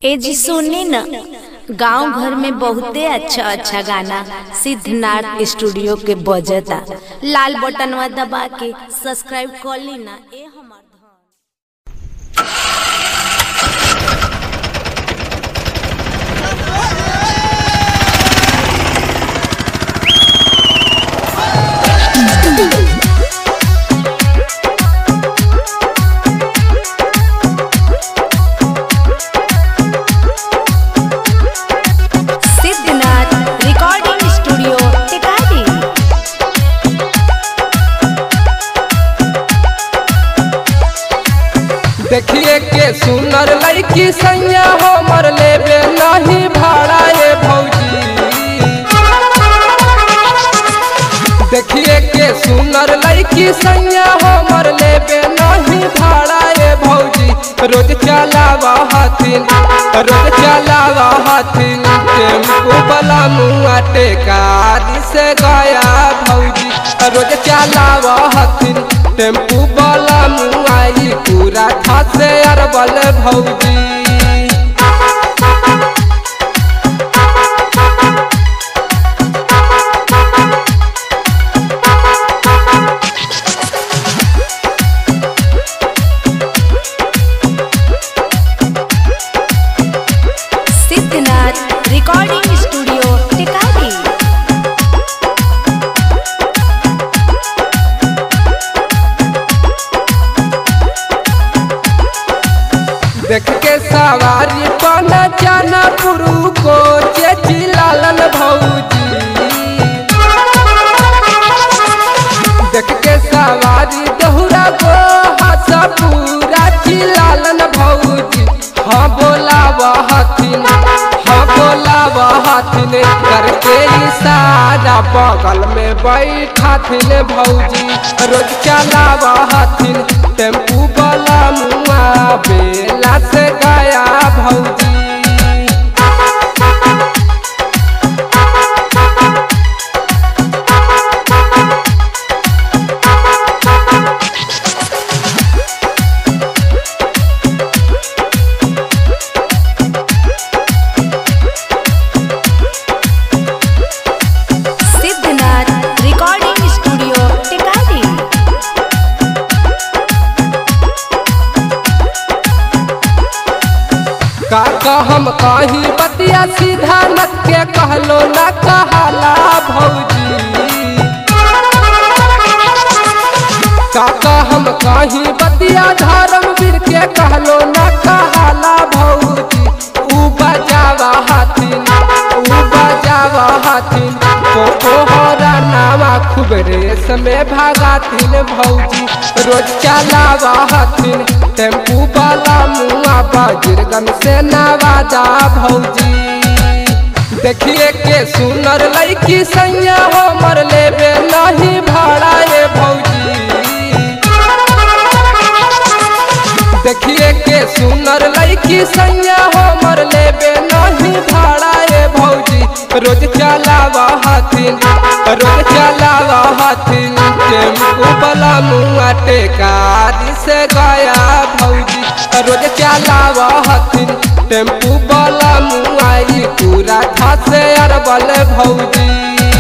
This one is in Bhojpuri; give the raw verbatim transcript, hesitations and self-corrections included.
ए जी सुनी न, गांव घर में बहुते अच्छा अच्छा गाना सिद्धनाथ स्टूडियो के बजता। लाल बटनवा दबा के सब्सक्राइब कर ली ना। ए हमार देखिए के सुनर लड़की सैया हमर लेबे नहीं भाड़ा ये भौजी। देखिए के सुनर लड़की सैया हमर लेबे नहीं भाड़ा ये भौजी। रोज चलावा हथिन रोज चलावा हथिन टेम्पू वाला मुआ टेकारी से गया भौजी। रोज चलावा हथिन टेम्पू वाला मुआई पूरा था से अरबल भौजी। Siddhnath recording studio Tikari. देख के सवारी पाना जाना पुरु को चिल्लालन भौजी। देख के सवारी दहुरा को हंसा पूरा चिल्लालन भौजी। हाँ बोला हथिन हाँ बोला हथिन करके इशारा बगल में बैठा थिन भौजी। रोज चलावा हथिन टेम्पू वाला मुआ बेला से गया भौजी। Siddhnath recording studio Tikari. काका हम कहीं बतिया सीधा नत के कहलो न कहला भौजी। काका हम कहीं बतिया धर्मवीर के कहलो न कहला भौजी। ऊ बजावा हथिन ऊ बजावा हथिन कोहरा नावा खूब रेस में भागाथिन भौजी। रोज चलावा हथिन टेम्पू वाला मुआ बजरगन से नवादा भौजी। देखिए के सुनर लड़की सैया हमर लेबे नहीं भाड़ा ये भौजी। देखिए के सुनर लड़की सैया हमर लेबे नहीं भाड़ा ये भौजी। रोज चलावा हथिन रोज चलावा हथिन टेम्पू वाला मुआ टेकारी से गया भौजी। रोज चलावा हथिन टेम्पू वाला मुआई पूरा था से अरबल भौजी।